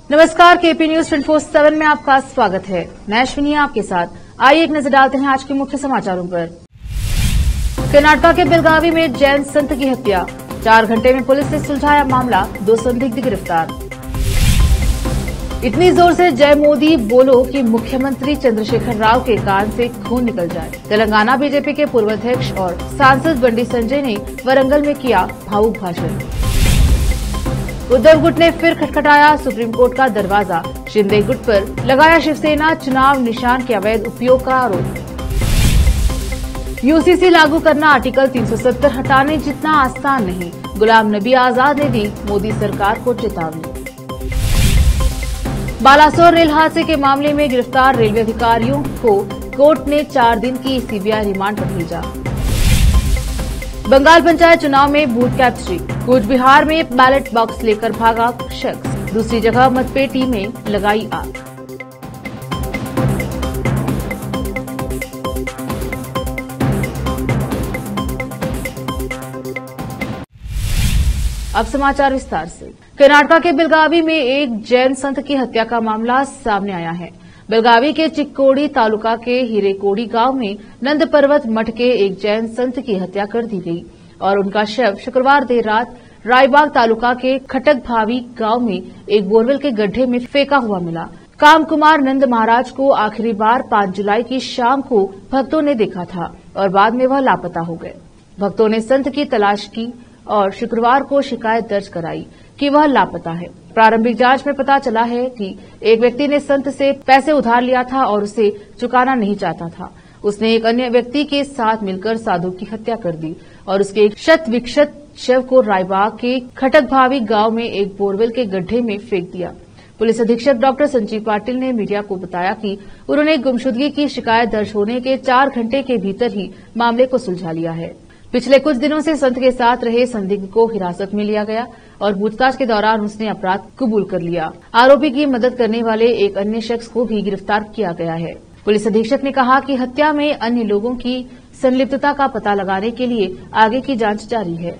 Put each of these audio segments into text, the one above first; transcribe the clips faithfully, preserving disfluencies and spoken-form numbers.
नमस्कार, KP news twenty four seven में आपका स्वागत है। मैं अश्विनी आपके साथ। आइए एक नजर डालते हैं आज के मुख्य समाचारों पर। कर्नाटक के बेलगावी में जैन संत की हत्या, चार घंटे में पुलिस ने सुलझाया मामला, दो संदिग्ध गिरफ्तार। इतनी जोर से जय मोदी बोलो कि मुख्यमंत्री चंद्रशेखर राव के कान से खून निकल जाए। तेलंगाना बीजेपी के पूर्व अध्यक्ष और सांसद बंडी संजय ने वरंगल में किया भावुक भाषण। उद्धव गुट ने फिर खटखटाया सुप्रीम कोर्ट का दरवाजा, शिंदे गुट पर लगाया शिवसेना चुनाव निशान के अवैध उपयोग का आरोप। यूसीसी लागू करना आर्टिकल तीन सौ सत्तर हटाने जितना आसान नहीं, गुलाम नबी आजाद ने दी मोदी सरकार को चेतावनी। बालासोर रेल हादसे के मामले में गिरफ्तार रेलवे अधिकारियों को कोर्ट ने चार दिन की सीबीआई रिमांड पर भेजा। बंगाल पंचायत चुनाव में बूथ कैप्चरिंग, कूच बिहार में बैलेट बॉक्स लेकर भागा शख्स, दूसरी जगह मतपेटी में लगाई आग। अब समाचार विस्तार से। कर्नाटक के बेलगावी में एक जैन संत की हत्या का मामला सामने आया है। बेलगावी के चिक्कोड़ी तालुका के हिरेकोड़ी गांव में नंद पर्वत मठ के एक जैन संत की हत्या कर दी गई और उनका शव शुक्रवार देर रात रायबाग तालुका के खटक भावी गांव में एक बोरवेल के गड्ढे में फेंका हुआ मिला। काम कुमार नंद महाराज को आखिरी बार पांच जुलाई की शाम को भक्तों ने देखा था और बाद में वह लापता हो गए। भक्तों ने संत की तलाश की और शुक्रवार को शिकायत दर्ज कराई कि वह लापता है। प्रारंभिक जांच में पता चला है कि एक व्यक्ति ने संत से पैसे उधार लिया था और उसे चुकाना नहीं चाहता था। उसने एक अन्य व्यक्ति के साथ मिलकर साधु की हत्या कर दी और उसके एक शत विक्षत शव को रायबाग के खटक भावी गांव में एक बोरवेल के गड्ढे में फेंक दिया। पुलिस अधीक्षक डॉक्टर संजीव पाटिल ने मीडिया को बताया कि उन्होंने गुमशुदगी की शिकायत दर्ज होने के चार घंटे के भीतर ही मामले को सुलझा लिया है। पिछले कुछ दिनों से संत के साथ रहे संदिग्ध को हिरासत में लिया गया और पूछताछ के दौरान उसने अपराध कबूल कर लिया। आरोपी की मदद करने वाले एक अन्य शख्स को भी गिरफ्तार किया गया है। पुलिस अधीक्षक ने कहा कि हत्या में अन्य लोगों की संलिप्तता का पता लगाने के लिए आगे की जांच जारी है।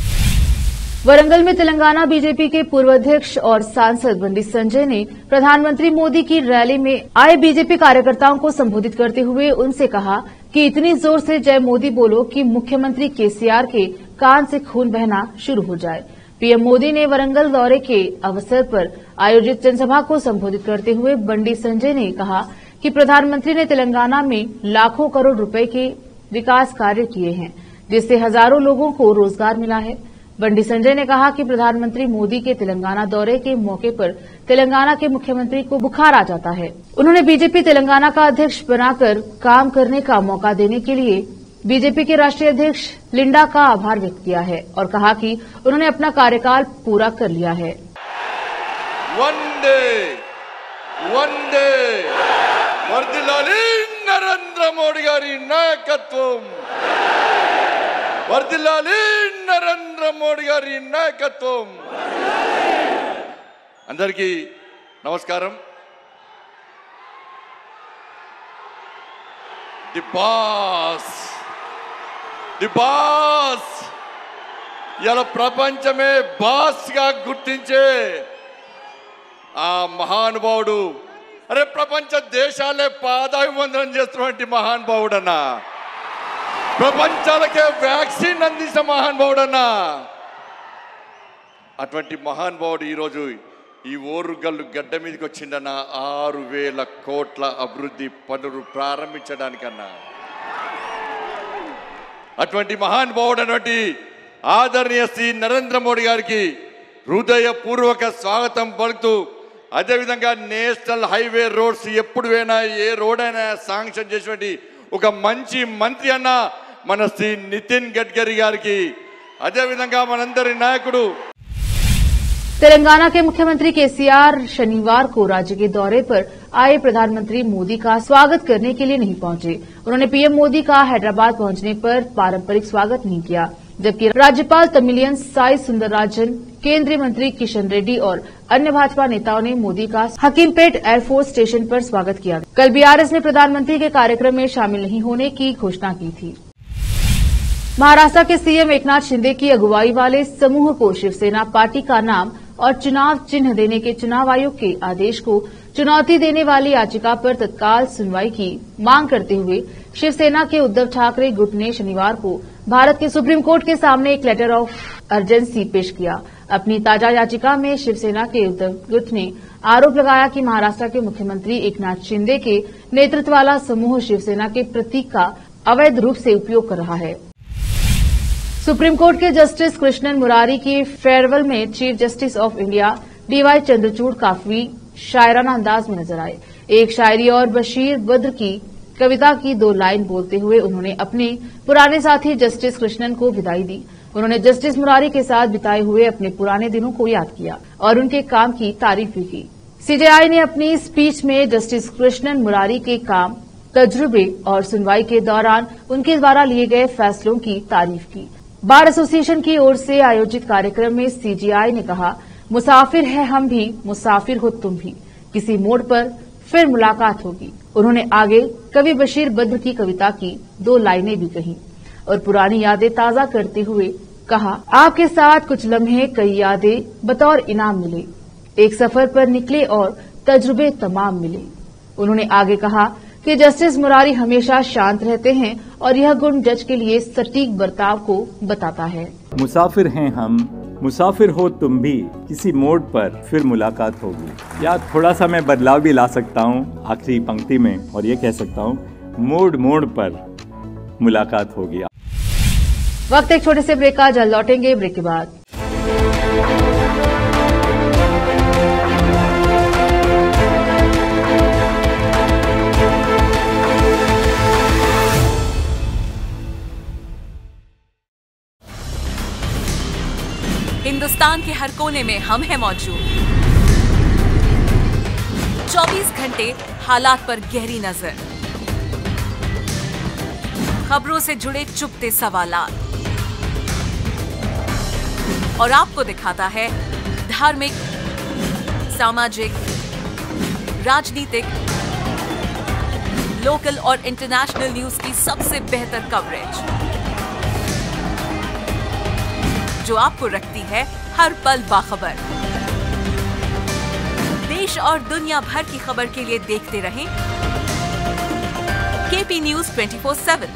वरंगल में तेलंगाना बीजेपी के पूर्व अध्यक्ष और सांसद बंडी संजय ने प्रधानमंत्री मोदी की रैली में आए बीजेपी कार्यकर्ताओं को संबोधित करते हुए उनसे कहा कि इतनी जोर से जय मोदी बोलो कि मुख्यमंत्री केसीआर के कान से खून बहना शुरू हो जाए। पीएम मोदी ने वरंगल दौरे के अवसर पर आयोजित जनसभा को संबोधित करते हुए बंडी संजय ने कहा कि प्रधानमंत्री ने तेलंगाना में लाखों करोड़ रुपए के विकास कार्य किए हैं, जिससे हजारों लोगों को रोजगार मिला है। बंडी संजय ने कहा कि प्रधानमंत्री मोदी के तेलंगाना दौरे के मौके पर तेलंगाना के मुख्यमंत्री को बुखार आ जाता है। उन्होंने बीजेपी तेलंगाना का अध्यक्ष बनाकर काम करने का मौका देने के लिए बीजेपी के राष्ट्रीय अध्यक्ष लिंडा का आभार व्यक्त किया है और कहा कि उन्होंने अपना कार्यकाल पूरा कर लिया है। वंदे वंदे वर्दिलाली नरेंद्र मोदी गारी नायकत्वम, वर्दिलाली नरेंद्र मोदी गारी नायकत्वम। अंदरिकी नमस्कारम। ది బాస్ ది బాస్ ఇలా ప్రపంచమే బాస్ గా గుర్తించే ఆ మహానుభావుడు, అరే ప్రపంచ దేశాలే పాదాభివందనం చేస్తున్నటువంటి మహానుభావుడన్నా, ప్రపంచాలకే వ్యాక్సిన్ అందించిన మహానుభావుడన్నా, అటువంటి మహానుభావుడు ఈరోజు ఈ ఓరుగల్లు గడ్డ మీదకి వచ్చిందన్న ఆరు వేల కోట్ల అభివృద్ధి పనులు ప్రారంభించడానికన్నా. అటువంటి మహానుభావుడు అటువంటి ఆదరణీయ శ్రీ నరేంద్ర మోడీ గారికి హృదయపూర్వక స్వాగతం పలుకుతూ, అదేవిధంగా నేషనల్ హైవే రోడ్స్ ఎప్పుడు అయినా ఏ రోడ్ అయినా శాంక్షన్ చేసినటువంటి ఒక మంచి మంత్రి అన్న మన శ్రీ నితిన్ గడ్కరీ గారికి, అదేవిధంగా మనందరి నాయకుడు तेलंगाना के मुख्यमंत्री केसीआर शनिवार को राज्य के दौरे पर आए प्रधानमंत्री मोदी का स्वागत करने के लिए नहीं पहुंचे। उन्होंने पीएम मोदी का हैदराबाद पहुंचने पर पारंपरिक स्वागत नहीं किया, जबकि राज्यपाल तमिलियन साई सुंदरराजन, केंद्रीय मंत्री किशन रेड्डी और अन्य भाजपा नेताओं ने मोदी का हकीमपेट एयरफोर्स स्टेशन पर स्वागत किया। कल बीआरएस ने प्रधानमंत्री के कार्यक्रम में शामिल नहीं होने की घोषणा की थी। महाराष्ट्र के सीएम एकनाथ शिंदे की अगुवाई वाले समूह को शिवसेना पार्टी का नाम और चुनाव चिन्ह देने के चुनाव आयोग के आदेश को चुनौती देने वाली याचिका पर तत्काल सुनवाई की मांग करते हुए शिवसेना के उद्धव ठाकरे गुट ने शनिवार को भारत के सुप्रीम कोर्ट के सामने एक लेटर ऑफ अर्जेंसी पेश किया। अपनी ताजा याचिका में शिवसेना के उद्धव गुट ने आरोप लगाया कि महाराष्ट्र के मुख्यमंत्री एकनाथ शिंदे के नेतृत्व वाला समूह शिवसेना के प्रतीक का अवैध रूप से उपयोग कर रहा है। सुप्रीम कोर्ट के जस्टिस कृष्णन मुरारी की फेयरवेल में chief justice of India DY Chandrachud काफी शायराना अंदाज में नजर आए। एक शायरी और बशीर बद्र की कविता की दो लाइन बोलते हुए उन्होंने अपने पुराने साथी जस्टिस कृष्णन को विदाई दी। उन्होंने जस्टिस मुरारी के साथ बिताए हुए अपने पुराने दिनों को याद किया और उनके काम की तारीफ भी की। सीजेआई ने अपनी स्पीच में जस्टिस कृष्णन मुरारी के काम, तजुर्बे और सुनवाई के दौरान उनके द्वारा लिए गए फैसलों की तारीफ की। बार एसोसिएशन की ओर से आयोजित कार्यक्रम में सीजेआई ने कहा, मुसाफिर है हम भी, मुसाफिर हो तुम भी, किसी मोड़ पर फिर मुलाकात होगी। उन्होंने आगे कवि बशीर बद्र की कविता की दो लाइनें भी कही और पुरानी यादें ताजा करते हुए कहा, आपके साथ कुछ लम्हे कई यादें बतौर इनाम मिले, एक सफर पर निकले और तजुर्बे तमाम मिले। उन्होंने आगे कहा कि जस्टिस मुरारी हमेशा शांत रहते हैं और यह गुण जज के लिए सटीक बर्ताव को बताता है। मुसाफिर हैं हम, मुसाफिर हो तुम भी, किसी मोड़ पर फिर मुलाकात होगी। या थोड़ा सा मैं बदलाव भी ला सकता हूँ आखिरी पंक्ति में और ये कह सकता हूँ, मोड़ मोड़ पर मुलाकात होगी। वक्त एक छोटे से ब्रेक का, जल्द लौटेंगे ब्रेक के बाद। हिंदुस्तान के हर कोने में हम हैं मौजूद। चौबीस घंटे हालात पर गहरी नजर, खबरों से जुड़े चुपते सवालात और आपको दिखाता है धार्मिक, सामाजिक, राजनीतिक, लोकल और इंटरनेशनल न्यूज की सबसे बेहतर कवरेज जो आपको रखती है हर पल बाखबर। देश और दुनिया भर की खबर के लिए देखते रहें KP news twenty four seven.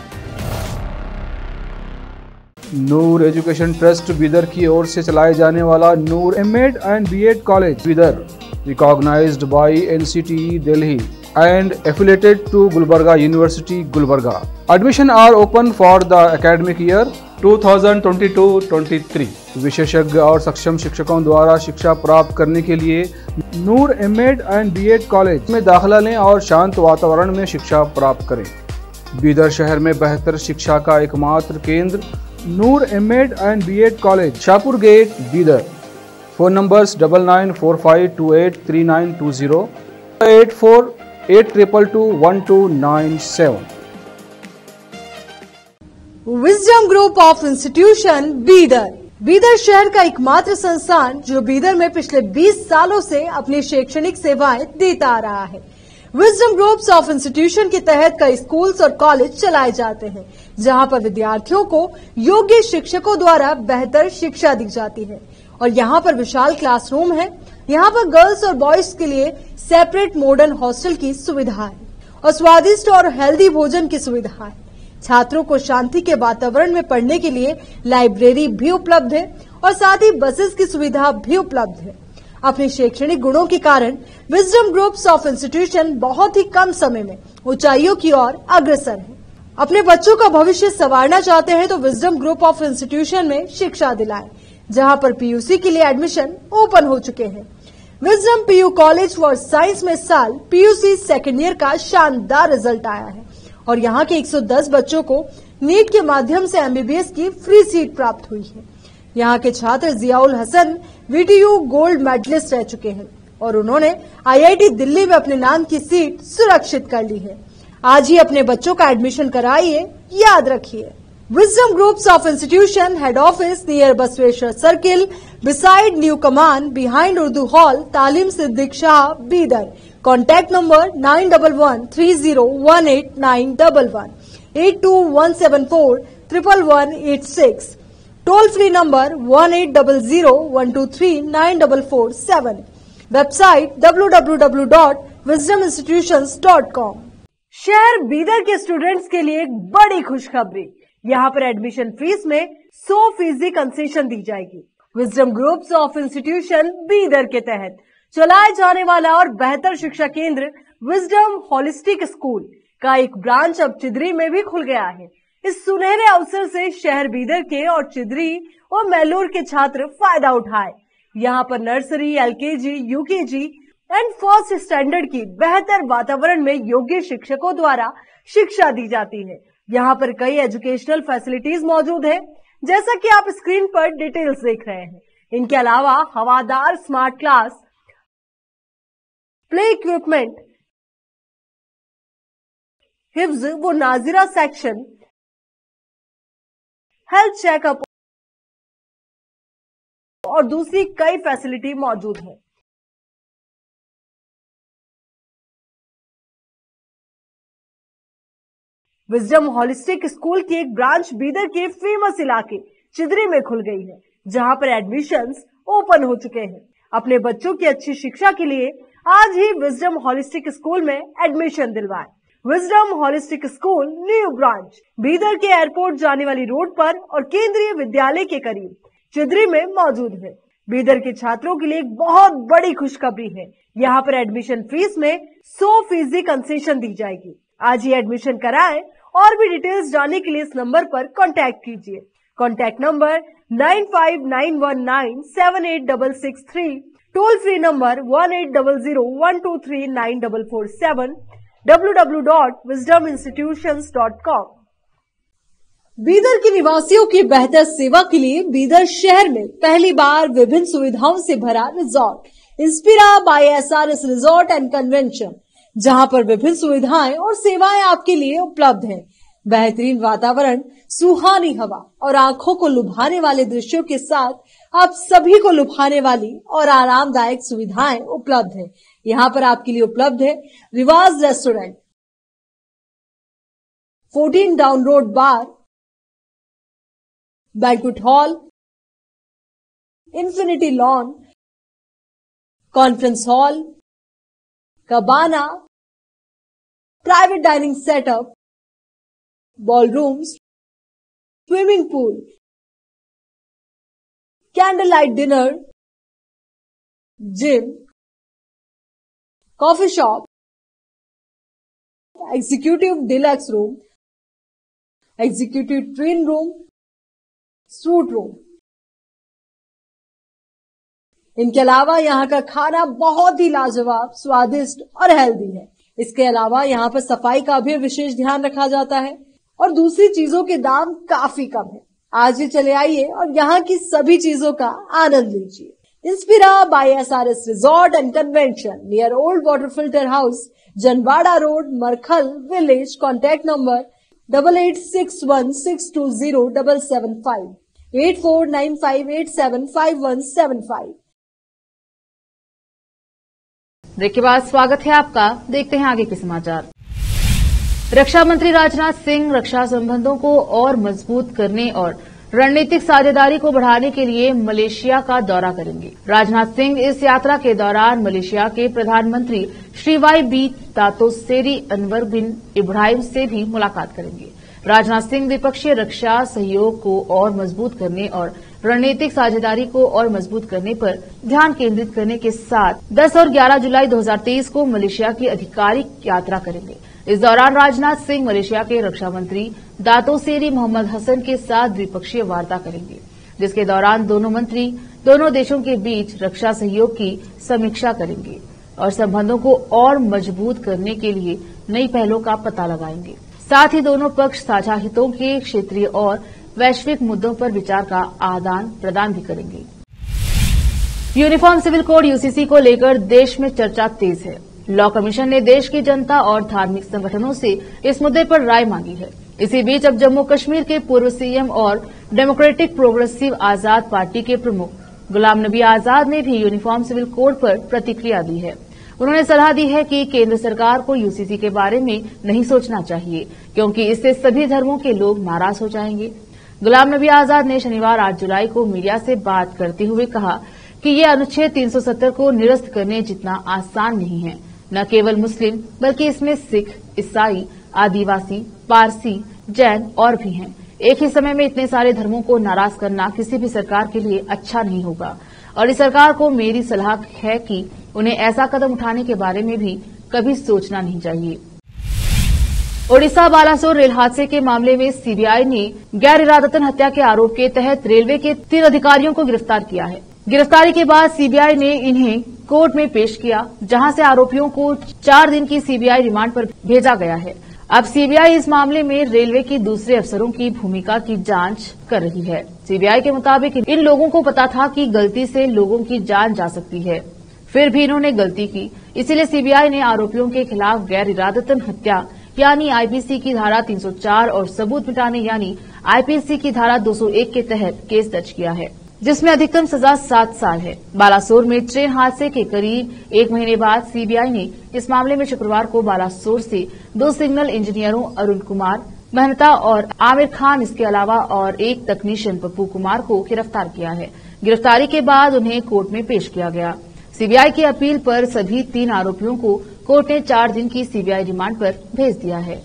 Noor education trust Bidar की ओर से चलाए जाने वाला Noor MEd and BEd college Bidar, recognised by NCTE Delhi and affiliated to Gulbarga University, Gulbarga. Admission are open for the academic year twenty twenty-two twenty-three. विशेषज्ञ और सक्षम शिक्षकों द्वारा शिक्षा प्राप्त करने के लिए Noor MEd and BEd college में दाखिला लें और शांत वातावरण में शिक्षा प्राप्त करें। बीदर शहर में बेहतर शिक्षा का एकमात्र केंद्र Noor MEd and BEd college, Shahpur gate, Bidar. Phone numbers double nine four five two eight three nine two zero, eight four eight triple two one two nine seven. Wisdom group of institution Bidar, Bidar शहर का एकमात्र संस्थान जो बीदर में पिछले बीस सालों से अपनी शैक्षणिक सेवाएं देता आ रहा है। विजडम ग्रुप्स ऑफ इंस्टीट्यूशन के तहत कई स्कूल्स और कॉलेज चलाए जाते हैं जहां पर विद्यार्थियों को योग्य शिक्षकों द्वारा बेहतर शिक्षा दी जाती है और यहाँ पर विशाल क्लासरूम है। यहाँ पर गर्ल्स और बॉयज के लिए सेपरेट मॉडर्न हॉस्टल की सुविधा है और स्वादिष्ट और हेल्दी भोजन की सुविधा है। छात्रों को शांति के वातावरण में पढ़ने के लिए लाइब्रेरी भी उपलब्ध है और साथ ही बसेस की सुविधा भी उपलब्ध है। अपने शैक्षणिक गुणों के कारण विजडम ग्रुप्स ऑफ इंस्टीट्यूशन बहुत ही कम समय में ऊंचाइयों की ओर अग्रसर है। अपने बच्चों का भविष्य संवारना चाहते हैं तो विजडम ग्रुप ऑफ इंस्टीट्यूशन में शिक्षा दिलाएं, जहां पर पीयूसी के लिए एडमिशन ओपन हो चुके हैं। Wisdom PU college for science में साल पीयूसी सेकेंड ईयर का शानदार रिजल्ट आया है और यहाँ के एक सौ दस बच्चों को नीट के माध्यम से एमबीबीएस की फ्री सीट प्राप्त हुई है। यहाँ के छात्र Ziaul Hasan VTU gold medallist रह चुके हैं और उन्होंने आईआईटी दिल्ली में अपने नाम की सीट सुरक्षित कर ली है। आज ही अपने बच्चों का एडमिशन कराइए, याद रखिए। Wisdom Groups of Institution Head Office near Basweshwar Circle, beside New Command, behind Urdu Hall, Talim Siddiq Shah, Bidar. Contact number nine one one three zero one eight nine one one, eight two one seven four one one one eight six. Toll free number one eight double zero one two three nine double four seven. Website W W W dot wisdom institutions dot com. शहर बीदर के students के लिए एक बड़ी खुशखबरी, यहाँ पर admission fees में सौ फीसदी कंसेशन दी जाएगी। Wisdom groups of institution Bidar के तहत चलाए जाने वाला और बेहतर शिक्षा केंद्र विजडम होलिस्टिक स्कूल का एक ब्रांच अब चिदरी में भी खुल गया है। इस सुनहरे अवसर से शहर बीदर के और चिदरी और मैलूर के छात्र फायदा उठाए। यहाँ पर nursery, LKG, UKG and first standard की बेहतर वातावरण में योग्य शिक्षकों द्वारा शिक्षा दी जाती है। यहाँ पर कई एजुकेशनल फैसिलिटीज मौजूद है, जैसा कि आप स्क्रीन पर डिटेल्स देख रहे हैं। इनके अलावा हवादार स्मार्ट क्लास, प्ले इक्विपमेंट, हिफ्ज व नाजिरा सेक्शन, हेल्थ चेकअप और दूसरी कई फैसिलिटी मौजूद है। विजडम होलिस्टिक स्कूल की एक ब्रांच बीदर के फेमस इलाके चिदरी में खुल गई है, जहां पर एडमिशंस ओपन हो चुके हैं। अपने बच्चों की अच्छी शिक्षा के लिए आज ही विजडम होलिस्टिक स्कूल में एडमिशन दिलवाएं। Wisdom holistic school new branch Bidar के एयरपोर्ट जाने वाली रोड पर और केंद्रीय विद्यालय के करीब चिदरी में मौजूद है। बीदर के छात्रों के लिए एक बहुत बड़ी खुशखबरी है, यहाँ पर एडमिशन फीस में सौ फीसदी कंसेशन दी जाएगी। आज ही एडमिशन कराएं और भी डिटेल्स जानने के लिए इस नंबर पर कांटेक्ट कीजिए। Contact number nine five nine one nine seven eight double six three, toll free number one eight double zero one two three nine double four seven, W W W dot wisdom institutions dot com. Bidar के निवासियों की बेहतर सेवा के लिए बीदर शहर में पहली बार विभिन्न सुविधाओं से भरा resort Inspira by SRS resort and convention, जहां पर विभिन्न सुविधाएं और सेवाएं आपके लिए उपलब्ध हैं। बेहतरीन वातावरण, सुहानी हवा और आंखों को लुभाने वाले दृश्यों के साथ आप सभी को लुभाने वाली और आरामदायक सुविधाएं उपलब्ध हैं। यहाँ पर आपके लिए उपलब्ध है Riwaz restaurant, fourteen down road bar, banquet hall, infinity lawn, conference hall, cabana, private dining setup, ballrooms, swimming pool, candle light dinner, gym, coffee shop, executive deluxe room, executive twin room, suite room. इनके अलावा यहाँ का खाना बहुत ही लाजवाब, स्वादिष्ट और healthy है। इसके अलावा यहाँ पर सफाई का भी विशेष ध्यान रखा जाता है और दूसरी चीजों के दाम काफी कम है। आज ही चले आइए और यहाँ की सभी चीजों का आनंद लीजिए। Inspira by SRS resort and convention near old water filter house, Janwada road, Markhal village. Contact number double eight six one six two zero double seven five, eight four nine five eight seven five one seven five. Break के बाद स्वागत है आपका। देखते हैं आगे के समाचार। रक्षा मंत्री राजनाथ सिंह रक्षा संबंधों को और मजबूत करने और रणनीतिक साझेदारी को बढ़ाने के लिए मलेशिया का दौरा करेंगे। राजनाथ सिंह इस यात्रा के दौरान मलेशिया के प्रधानमंत्री Shri Y B Dato Seri Anwar bin Ibrahim से भी मुलाकात करेंगे। राजनाथ सिंह द्विपक्षीय रक्षा सहयोग को और मजबूत करने और रणनीतिक साझेदारी को और मजबूत करने पर ध्यान केंद्रित करने के साथ दस और ग्यारह जुलाई दो हज़ार तेईस को मलेशिया की आधिकारिक यात्रा करेंगे। इस दौरान राजनाथ सिंह मलेशिया के रक्षा मंत्री दातोसेरी मोहम्मद हसन के साथ द्विपक्षीय वार्ता करेंगे, जिसके दौरान दोनों मंत्री दोनों देशों के बीच रक्षा सहयोग की समीक्षा करेंगे और संबंधों को और मजबूत करने के लिए नई पहलों का पता लगाएंगे। साथ ही दोनों पक्ष साझा हितों के क्षेत्रीय और वैश्विक मुद्दों पर विचार का आदान प्रदान भी करेंगे। यूनिफॉर्म सिविल कोड यूसीसी को लेकर देश में चर्चा तेज है। लॉ कमीशन ने देश की जनता और धार्मिक संगठनों से इस मुद्दे पर राय मांगी है। इसी बीच अब जम्मू कश्मीर के पूर्व सीएम और डेमोक्रेटिक प्रोग्रेसिव आजाद पार्टी के प्रमुख गुलाम नबी आजाद ने भी यूनिफॉर्म सिविल कोड पर प्रतिक्रिया दी है। उन्होंने सलाह दी है कि केंद्र सरकार को यूसीसी के बारे में नहीं सोचना चाहिए, क्योंकि इससे सभी धर्मों के लोग नाराज हो जाएंगे। गुलाम नबी आजाद ने शनिवार आठ जुलाई को मीडिया से बात करते हुए कहा कि ये अनुच्छेद तीन सौ सत्तर को निरस्त करने जितना आसान नहीं है। न केवल मुस्लिम बल्कि इसमें सिख, ईसाई, आदिवासी, पारसी, जैन और भी हैं। एक ही समय में इतने सारे धर्मों को नाराज करना किसी भी सरकार के लिए अच्छा नहीं होगा और इस सरकार को मेरी सलाह है कि उन्हें ऐसा कदम उठाने के बारे में भी कभी सोचना नहीं चाहिए। ओडिशा बालासोर रेल हादसे के मामले में सीबीआई ने गैर इरादतन हत्या के आरोप के तहत रेलवे के तीन अधिकारियों को गिरफ्तार किया है। गिरफ्तारी के बाद सीबीआई ने इन्हें कोर्ट में पेश किया, जहां से आरोपियों को चार दिन की सीबीआई रिमांड पर भेजा गया है। अब सीबीआई इस मामले में रेलवे के दूसरे अफसरों की भूमिका की जांच कर रही है। सीबीआई के मुताबिक इन लोगों को पता था कि गलती से लोगों की जान जा सकती है, फिर भी इन्होंने गलती की। इसीलिए सीबीआई ने आरोपियों के खिलाफ गैर इरादतन हत्या यानी आईपीसी की धारा तीन सौ चार और सबूत मिटाने यानी आईपीसी की धारा दो सौ एक के तहत केस दर्ज किया है, जिसमें अधिकतम सजा सात साल है। बालासोर में ट्रेन हादसे के करीब एक महीने बाद सीबीआई ने इस मामले में शुक्रवार को बालासोर से दो सिग्नल इंजीनियरों अरुण कुमार मेहता और आमिर खान, इसके अलावा और एक तकनीशियन पप्पू कुमार को गिरफ्तार किया है। गिरफ्तारी के बाद उन्हें कोर्ट में पेश किया गया। सीबीआई की अपील पर सभी तीन आरोपियों को कोर्ट ने चार दिन की सीबीआई रिमांड पर भेज दिया है।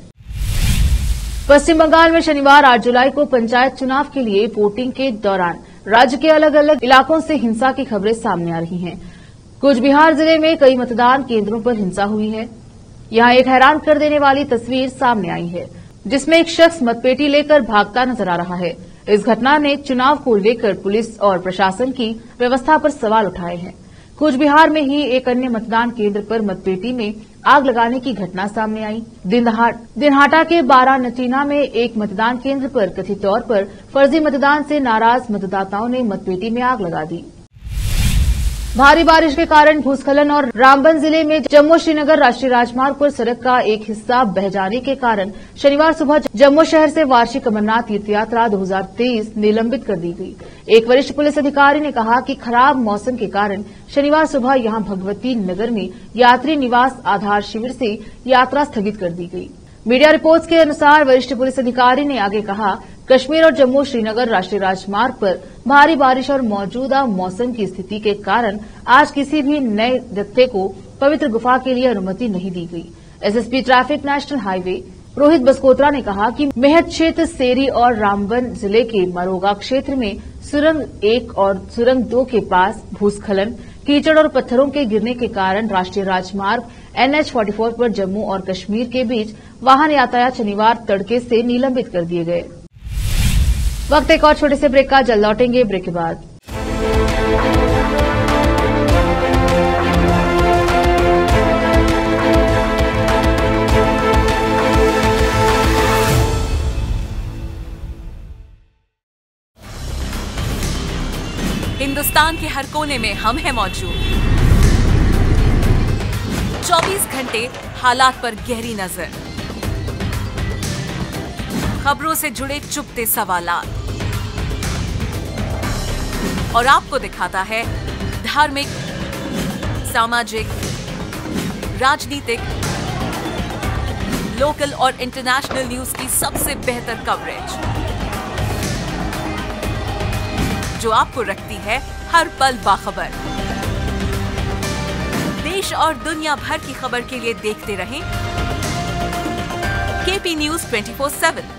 पश्चिम बंगाल में शनिवार आठ जुलाई को पंचायत चुनाव के लिए वोटिंग के दौरान राज्य के अलग अलग इलाकों से हिंसा की खबरें सामने आ रही हैं। कूच बिहार जिले में कई मतदान केंद्रों पर हिंसा हुई है। यहां एक हैरान कर देने वाली तस्वीर सामने आई है, जिसमें एक शख्स मतपेटी लेकर भागता नजर आ रहा है। इस घटना ने चुनाव को लेकर पुलिस और प्रशासन की व्यवस्था पर सवाल उठाए हैं। कूच बिहार में ही एक अन्य मतदान केंद्र पर मतपेटी में आग लगाने की घटना सामने आई। दिनहाटा के बारा नटीना में एक मतदान केंद्र पर कथित तौर पर फर्जी मतदान से नाराज मतदाताओं ने मतपेटी में आग लगा दी। भारी बारिश के कारण भूस्खलन और रामबन जिले में जम्मू श्रीनगर राष्ट्रीय राजमार्ग पर सड़क का एक हिस्सा बह जाने के कारण शनिवार सुबह जम्मू शहर से वार्षिक अमरनाथ तीर्थ यात्रा दो हज़ार तेईस निलंबित कर दी गई। एक वरिष्ठ पुलिस अधिकारी ने कहा कि खराब मौसम के कारण शनिवार सुबह यहां भगवती नगर में यात्री निवास आधार शिविर से यात्रा स्थगित कर दी गई। मीडिया रिपोर्ट्स के अनुसार वरिष्ठ पुलिस अधिकारी ने आगे कहा, कश्मीर और जम्मू श्रीनगर राष्ट्रीय राजमार्ग पर भारी बारिश और मौजूदा मौसम की स्थिति के कारण आज किसी भी नए जत्थे को पवित्र गुफा के लिए अनुमति नहीं दी गई। SSP traffic national highway Rohit Baskotra ने कहा कि मेहत क्षेत्र, सेरी और रामबन जिले के मरोगा क्षेत्र में सुरंग एक और सुरंग दो के पास भूस्खलन, कीचड़ और पत्थरों के गिरने के कारण राष्ट्रीय राजमार्ग एनएच चौवालीस पर जम्मू और कश्मीर के बीच वाहन यातायात शनिवार तड़के से निलंबित कर दिए गए। वक्त एक और छोटे से ब्रेक का, जल्द लौटेंगे ब्रेक के बाद। हिंदुस्तान के हर कोने में हम हैं मौजूद। चौबीस घंटे हालात पर गहरी नजर, खबरों से जुड़े चुपते सवालात और आपको दिखाता है धार्मिक, सामाजिक, राजनीतिक, लोकल और इंटरनेशनल न्यूज की सबसे बेहतर कवरेज, जो आपको रखती है हर पल बाखबर। देश और दुनिया भर की खबर के लिए देखते रहें केपी न्यूज चौबीस सात।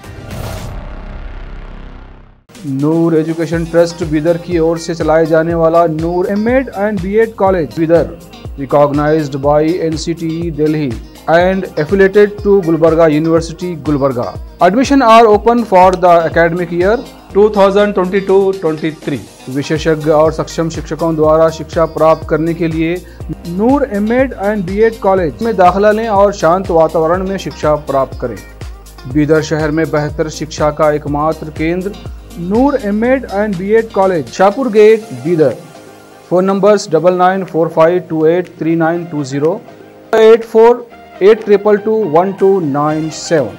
नूर एजुकेशन ट्रस्ट बीदर की ओर से चलाए जाने वाला Noor MEd and BEd college Bidar, recognised by NCTE Delhi and affiliated to Gulbarga University, Gulbarga. Admission are open for the academic year दो हज़ार बाईस तेईस। विशेषज्ञ और सक्षम शिक्षकों द्वारा शिक्षा प्राप्त करने के लिए Noor MEd and BEd college में दाखिला लें और शांत वातावरण में शिक्षा प्राप्त करें। बीदर शहर में बेहतर शिक्षा का एकमात्र केंद्र Noor MEd and BEd college, Shahpur gate, Bidar. Phone numbers double nine four five two eight three nine two zero eight four eight triple two one two nine seven.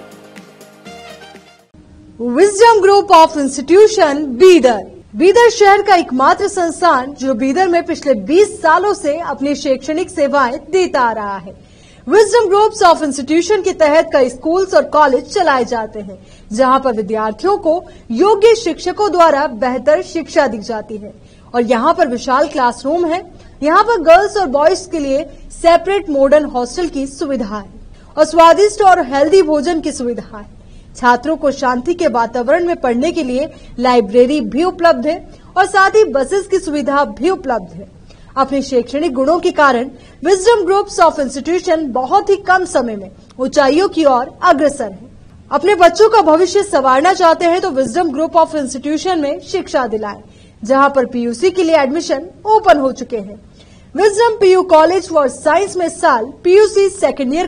Wisdom group of institution Bidar, Bidar शहर का एकमात्र संस्थान जो बीदर में पिछले बीस सालों से अपनी शैक्षणिक सेवाएं देता आ रहा है। विजडम ग्रुप्स ऑफ इंस्टीट्यूशन के तहत कई स्कूल्स और कॉलेज चलाए जाते हैं, जहां पर विद्यार्थियों को योग्य शिक्षकों द्वारा बेहतर शिक्षा दी जाती है। और यहाँ पर विशाल क्लासरूम है। यहाँ पर गर्ल्स और बॉयज के लिए सेपरेट मॉडर्न हॉस्टल की सुविधा है और स्वादिष्ट और हेल्दी भोजन की सुविधा है। छात्रों को शांति के वातावरण में पढ़ने के लिए लाइब्रेरी भी उपलब्ध है और साथ ही बसेस की सुविधा भी उपलब्ध है। अपने शैक्षणिक गुणों के कारण विजडम ग्रुप्स ऑफ इंस्टीट्यूशन बहुत ही कम समय में ऊंचाइयों की ओर अग्रसर है। अपने बच्चों का भविष्य संवारना चाहते हैं तो विजडम ग्रुप ऑफ इंस्टीट्यूशन में शिक्षा दिलाएं, जहां पर पीयूसी के लिए एडमिशन ओपन हो चुके हैं। Wisdom PU college for science में इस साल पीयूसी सेकेंड ईयर